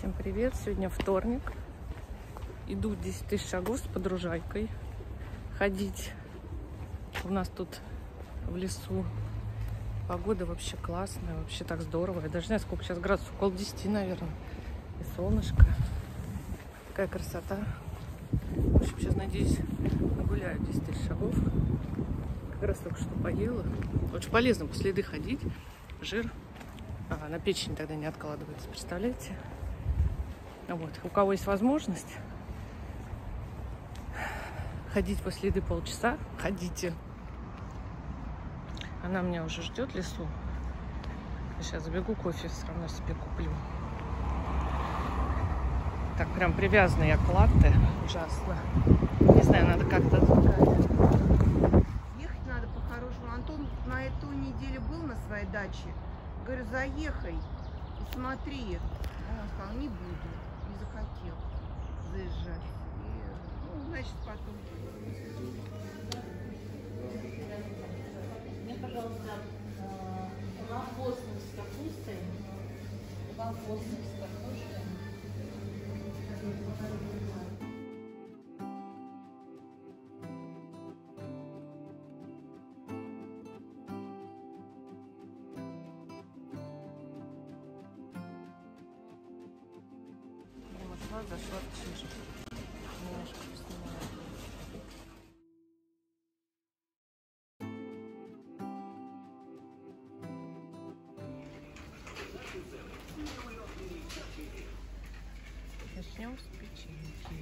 Всем привет! Сегодня вторник. Иду 10 тысяч шагов с подружайкой ходить. У нас тут в лесу погода вообще классная, вообще так здорово. Я даже не знаю, сколько сейчас градусов, около 10, наверное. И солнышко. Такая красота. В общем, сейчас, надеюсь, нагуляю 10 тысяч шагов. Как раз только что поела. Очень полезно после еды ходить. Жир на печень тогда не откладывается, представляете? Вот. У кого есть возможность ходить после еды полчаса, ходите. Она меня уже ждет в лесу. Я сейчас забегу, кофе все равно себе куплю. Так прям привязана я к латте. Ужасно. Не знаю, надо как-то отвлекать. Ехать надо по-хорошему. Антон на эту неделю был на своей даче. Говорю, заехай и смотри. Он сказал, не буду. Не захотел заезжать. И, значит, потом. Мне, пожалуйста, лавостных с капустой. Лавостных с капустой. Зашла в Чижик. Немножко поснимала. Начнем с печеньки.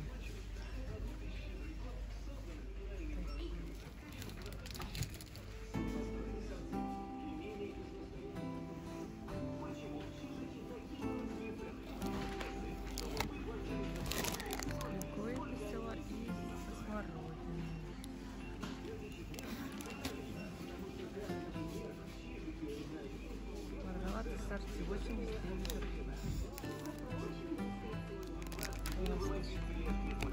Сорти 89.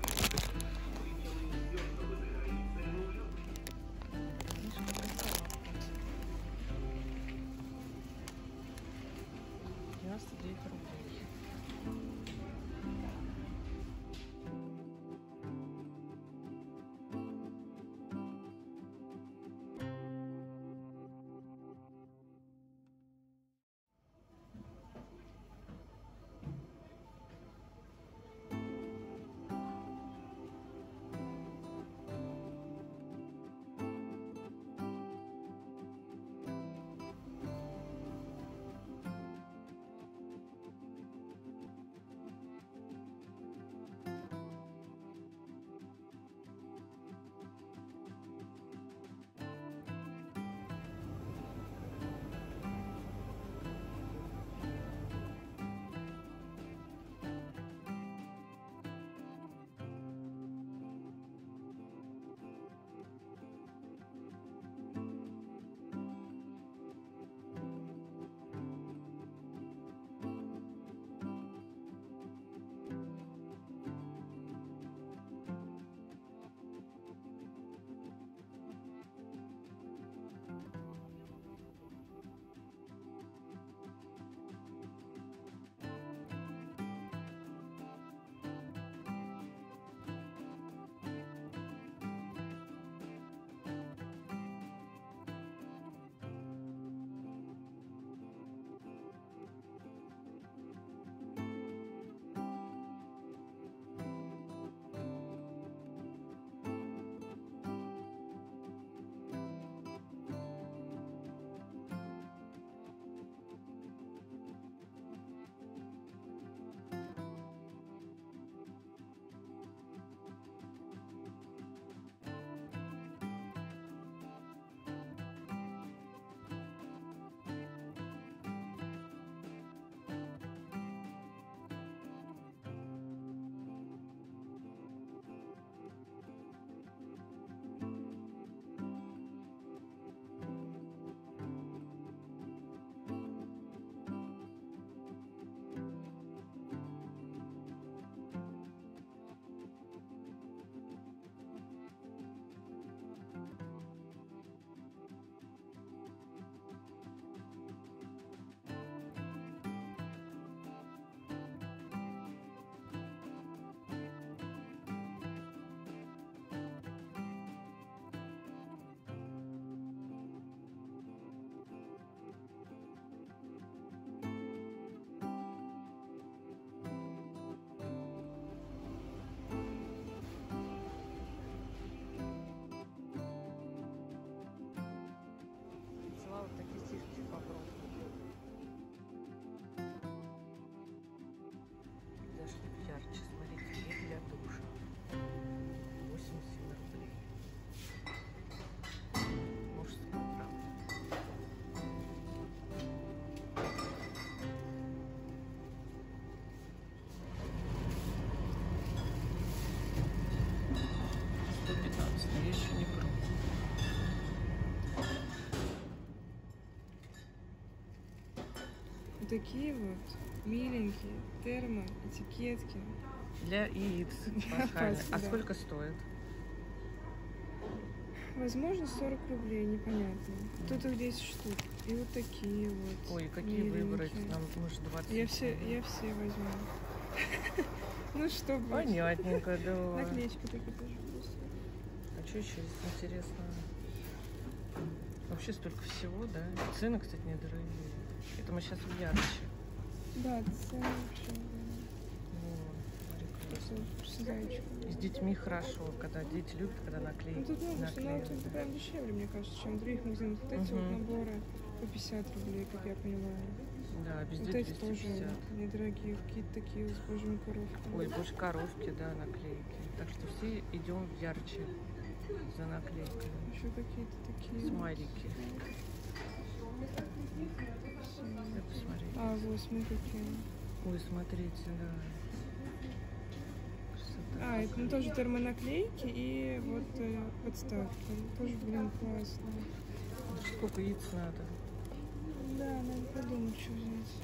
ярче. Смотрите, гель для душа. 87 рублей. Мужской, правда. Я еще не пробовала. Вот такие вот миленькие термо-этикетки. Для яиц пасхальных. Пасхи, А да. сколько стоит? Возможно, 40 рублей, непонятно. Тут их 10 штук. И вот такие вот. Ой, какие миленькие. выбрать? Нам мы же 20. Я все возьму. Ну, чтобы... Понятненько, да. Наклеечки такие тоже вкусные. А что еще здесь интересно? Вообще столько всего, да? Цены, кстати, недорогие. Это мы сейчас в Ярче. Да, цены вообще. Вот, смотри, классно. Зайчик. И с детьми хорошо, когда дети любят, когда Ну, наклеить. тут много, но тут прям дешевле, мне кажется, чем в других магазинах. Вот эти вот наборы по 50 рублей, как я понимаю. Да, везде Вот эти тоже 250. недорогие, какие-то такие вот с божьими коровками. Ой, больше коровки, да, наклейки. Так что все идем в Ярче за наклейками. Еще какие-то такие. Смайлики. Я посмотреть. А, вот, смотри, какие. Ой, смотрите, да. Красота. А, это ну, тоже термонаклейки и вот подставки. Тоже, блин, классно. Сколько яиц надо? Да, надо подумать, что взять.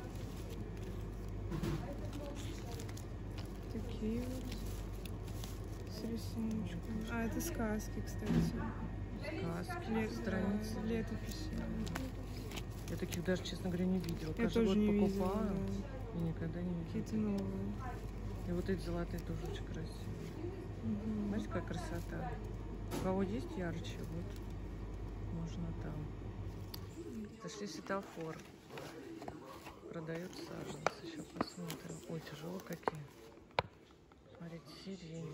Такие вот. С рисуночками. А, это сказки, кстати. Сказки, страницы. Да, летописи. Я таких даже, честно говоря, не видела. Я Каждый тоже год не видела, покупаю да. и никогда не видела. Какие-то новые. И вот эти золотые тоже очень красивые. Угу. Знаете, какая красота? У кого есть ярче, вот можно там. Зашли в светофор. Продают саженцы. Сейчас посмотрим. Ой, тяжелые какие. Смотрите, сирень.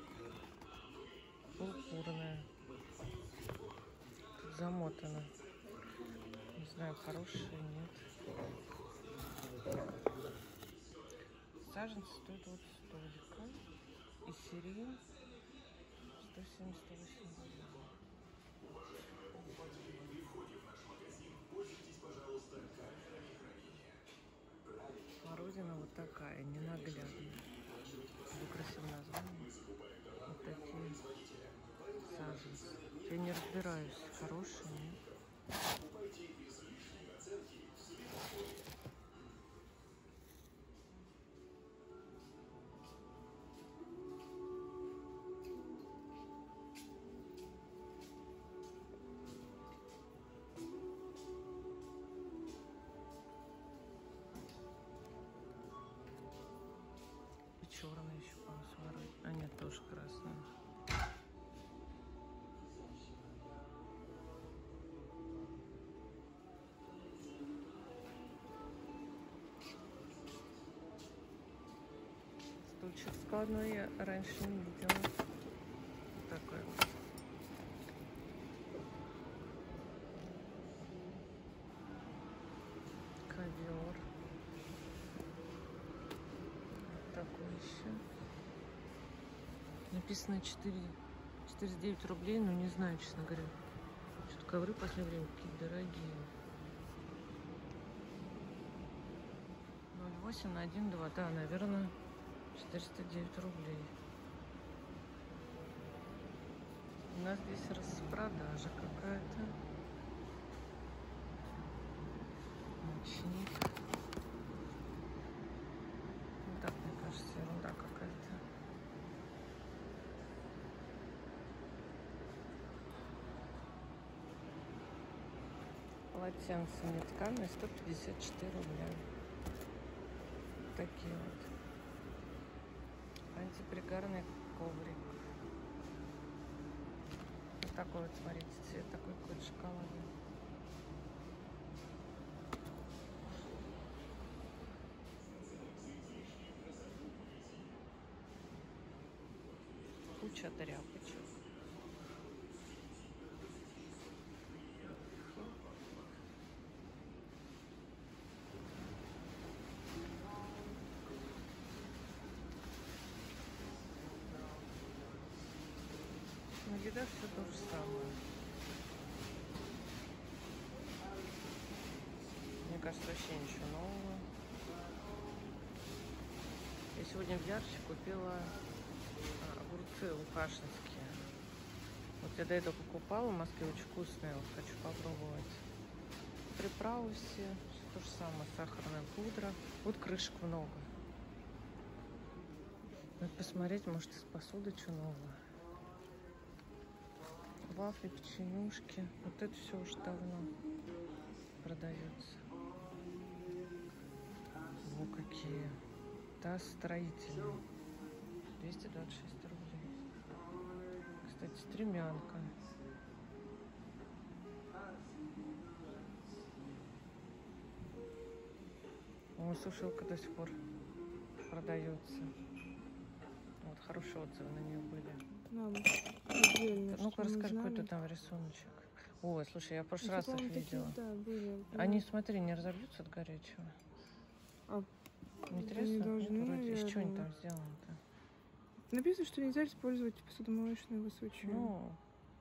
Пурпурная. Тут замотана. Не знаю, хорошие, нет. Саженцы стоят вот столько. И сирень 178 рублей. Смородина вот такая, ненаглядная. Было красивое название. Вот такие саженцы. Я не разбираюсь, хорошие, нет. И черная еще, по-моему, смородина. А нет, тоже красная. Стульчик складной я раньше не видела. Вот такой вот. Ковер. Такой еще. Написано 4,9 рублей, но не знаю, честно говоря. Что-то ковры в последнее время какие-то дорогие. 0,8 на 1,2. Да, наверное, 409 рублей. У нас здесь распродажа какая-то. Ночник. Ну, так, мне кажется, ерунда какая-то. Полотенце нетканое 154 рубля. Такие вот. Антипригарный коврик. Вот такой вот, смотрите, цвет такой какой-то шоколадный. Куча тряпочек. всегда все то же самое. Мне кажется, вообще ничего нового. Я сегодня в Ярче купила огурцы лукашинские. Вот я до этого покупала в Москве, очень вкусные. Вот хочу попробовать. Приправы все то же самое, сахарная пудра. Вот крышек много. Надо посмотреть, может, из посуды что новое. Вафли, печенюшки. Вот это все уже давно продается. Во какие. Таз строительный. 226 рублей. Кстати, стремянка. О, сушилка до сих пор продается. Вот хорошие отзывы на нее были. Нам отдельно, Ну-ка, что мы расскажи, какой знали. тут там рисуночек. Ой, слушай, я в прошлый раз их По-моему, такие, видела. да, были. Они, смотри, не разобьются от горячего. А, Интересно? они должны, Нет, вроде. Из чего они наверное. там сделаны-то? Написано, что нельзя использовать посудомоечную высочую. Ну,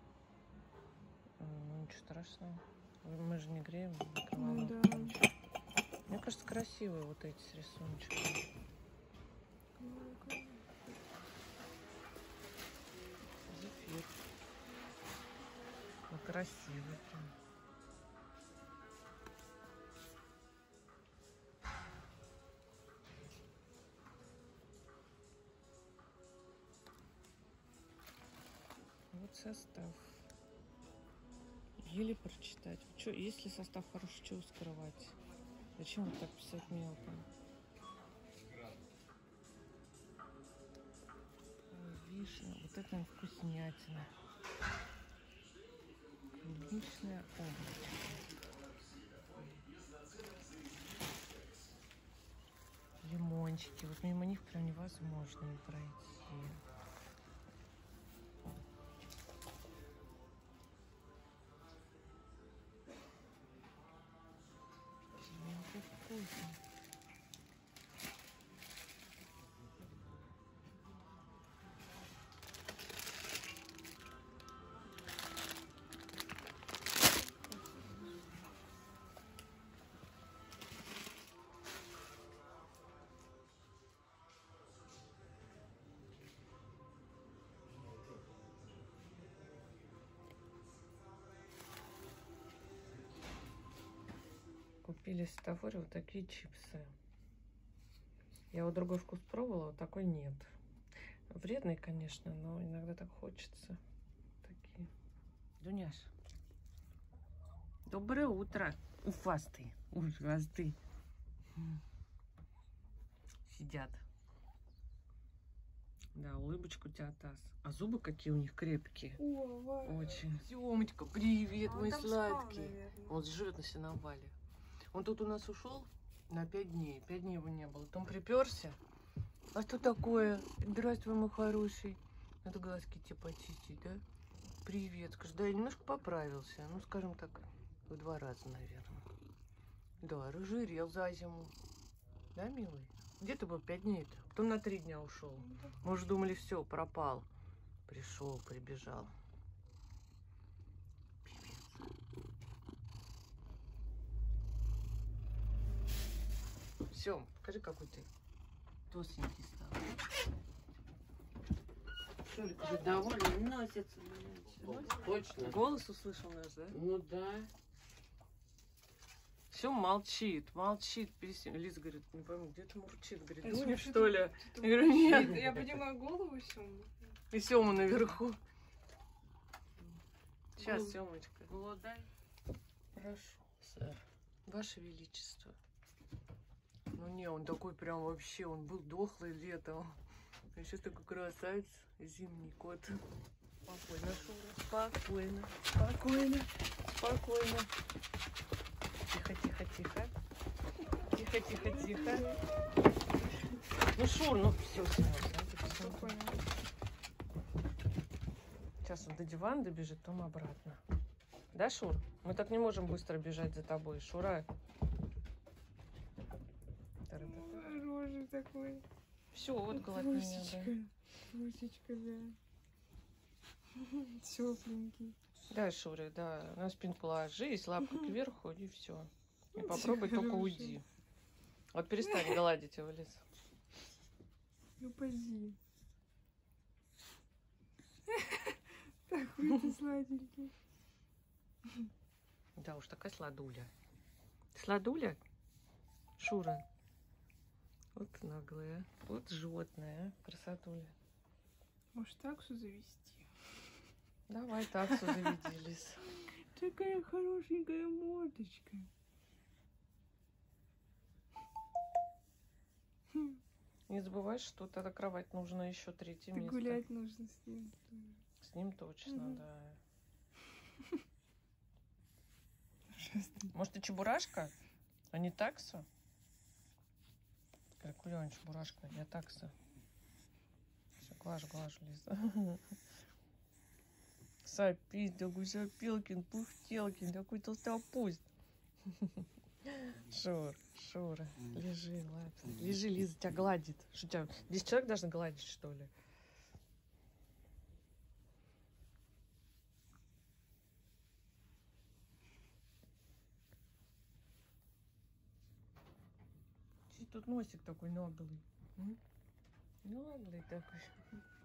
ничего страшного. Мы же не греем. Ну да. Мне кажется, красивые вот эти с рисуночками. Зефир. Ну, красивый прям. Вот состав. Еле прочитать. Чё, если состав хороший, чего скрывать? Зачем вот так писать мелко? Ой, вишня. Вот это вкуснятина. Клубничная облачко. Лимончики. Вот мимо них прям невозможно не пройти. Вкусно. Купили в Светофоре вот такие чипсы. Я вот другой вкус пробовала, вот такой нет. Вредный, конечно, но иногда так хочется. Такие. Дуняш, доброе утро. Уфастый, ужасный. Сидят. Да, улыбочку у тебя таз. А зубы какие у них крепкие. Очень. Семочка, привет, А он мой там спал, сладкий. наверное. Он живет на сеновале. Он тут у нас ушел на 5 дней. 5 дней его не было. Потом приперся. А что такое? Здравствуй, мой хороший. Надо глазки тебе почистить, да? Привет. Скажи, да, я немножко поправился. Ну, скажем так, в 2 раза, наверное. Да, разжирел за зиму. Да, милый? Где ты был 5 дней-то? Потом на 3 дня ушел. Мы уже думали, все, пропал. Пришел, прибежал. Все, покажи, какой ты толстенький стал. Шурик уже довольно носится. Точно. Голос услышал наш, да? Ну да. Все молчит, молчит. Лиза говорит, не пойму, где ты мурчит? Говорит, Я Дуня, смотрю, что ли? тут Я говорю, нет. Я поднимаю голову, Сёма. И Сёма наверху. Сейчас, Сёмочка. Голодай. Прошу, сэр. Ваше Величество. Ну не, он такой прям вообще, он был дохлый летом. А сейчас такой красавец, зимний кот. Спокойно, Шура, спокойно, спокойно, спокойно. Тихо, тихо, тихо. Тихо, тихо, тихо. Ну, Шур, ну все, Спокойно. Сейчас он до дивана добежит, потом обратно. Да, Шур? Мы так не можем быстро бежать за тобой, Шура. Рожа такой. Все, вот голод меня, да. Русечка, да. Тепленький. Да, Шуре, да. На спинку ложись, лапку кверху и все. И попробуй только Хорошо. уйди. Вот перестань гладить его лицо. Ну, поди. Такой ты сладенький. Да уж, такая сладуля. Сладуля? Шура. Вот наглая. Вот животное, а. Красотуля. Может, таксу завести? Давай таксу заведелись. Такая хорошенькая мордочка. Не забывай, что тогда кровать нужно еще третье Ты место. гулять нужно с ним тоже. С ним точно, Мгм. да. Ужасно. Может, ты чебурашка, а не такса? Какой чебурашка, я такса. Все, глажу, Лиза. Сопить, такой сопелкин, пухтелкин, такой толстопуст. Шура, лежи, ладно. Лежи, Лиза тебя гладит. Что тебя, 10 человек должны гладить, что ли? Чей тут носик такой наглый? Наглый такой.